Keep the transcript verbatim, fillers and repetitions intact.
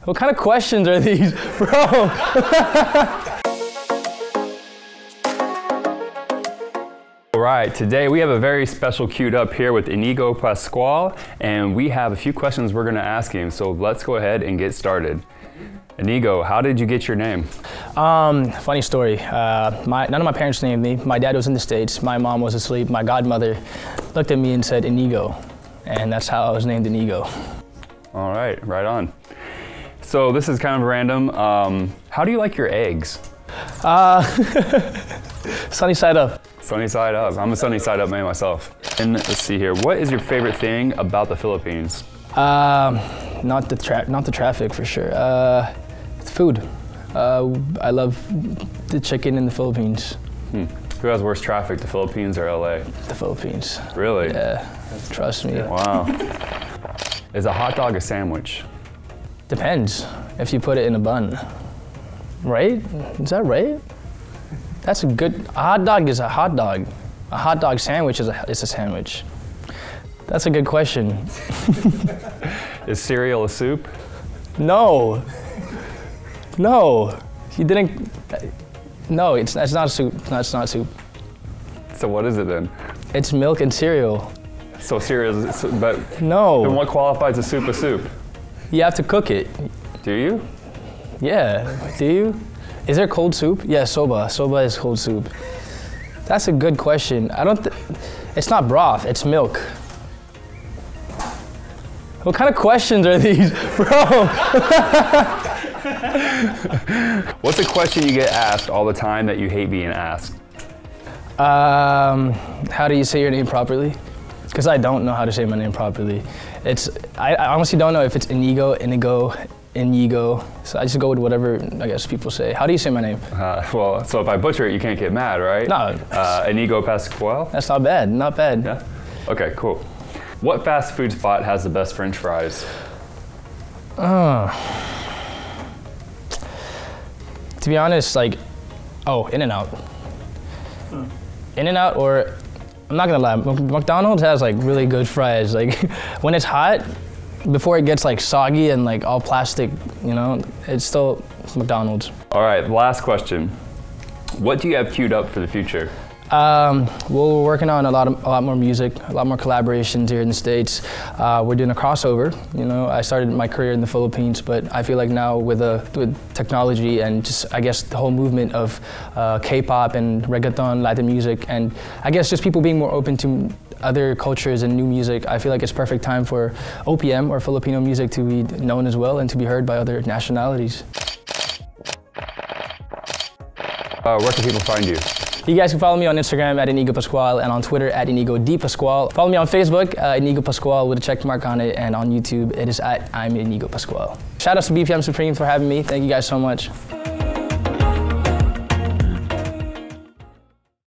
What kind of questions are these, bro? All right, today we have a very special queued up here with Inigo Pascual, and we have a few questions we're gonna ask him, so let's go ahead and get started. Inigo, how did you get your name? Um, funny story. Uh, my, none of my parents named me. My dad was in the States, my mom was asleep. My godmother looked at me and said Inigo, and that's how I was named Inigo. All right, right on. So this is kind of random. Um, how do you like your eggs? Uh, sunny side up. Sunny side up. I'm a sunny side up man myself. And let's see here. What is your favorite thing about the Philippines? Um, not the tra not the traffic for sure. Uh, food. Uh, I love the chicken in the Philippines. Hmm. Who has worse traffic, the Philippines or L A? The Philippines. Really? Yeah. Trust me. Wow. Is a hot dog a sandwich? Depends if you put it in a bun. Right? Is that right? That's a good, a hot dog is a hot dog. A hot dog sandwich is a, is a sandwich. That's a good question. Is cereal a soup? No. No. You didn't, no, it's, it's not a soup. No, it's not soup. So what is it then? It's milk and cereal. So cereal is, but no. Then what qualifies a soup a soup? You have to cook it. Do you? Yeah, do you? Is there cold soup? Yeah, soba. Soba is cold soup. That's a good question. I don't, th it's not broth, it's milk. What kind of questions are these, bro? What's a question you get asked all the time that you hate being asked? Um, how do you say your name properly? Because I don't know how to say my name properly. It's, I, I honestly don't know if it's Inigo, Inigo, Inigo. So I just go with whatever, I guess, people say. How do you say my name? Uh, well, so if I butcher it, you can't get mad, right? No. Uh, Inigo Pascual? That's not bad, not bad. Yeah? Okay, cool. What fast food spot has the best French fries? Uh, to be honest, like, oh, In-N-Out. Hmm. In-N-Out, or, I'm not gonna lie, McDonald's has like really good fries. Like, when it's hot, before it gets like soggy and like all plastic, you know, it's still McDonald's. All right, last question. What do you have queued up for the future? Um, well, we're working on a lot of, a lot more music, a lot more collaborations here in the States. Uh, we're doing a crossover. You know, I started my career in the Philippines, but I feel like now with, a, with technology and just, I guess, the whole movement of uh, K-pop and reggaeton, Latin music, and I guess just people being more open to other cultures and new music, I feel like it's perfect time for O P M or Filipino music to be known as well and to be heard by other nationalities. Uh, where can people find you? You guys can follow me on Instagram at Inigo Pascual and on Twitter at Inigo D Pascual. Follow me on Facebook, uh, Inigo Pascual with a check mark on it, and on YouTube it is at I'm Inigo Pascual. Shout out to B P M Supreme for having me. Thank you guys so much.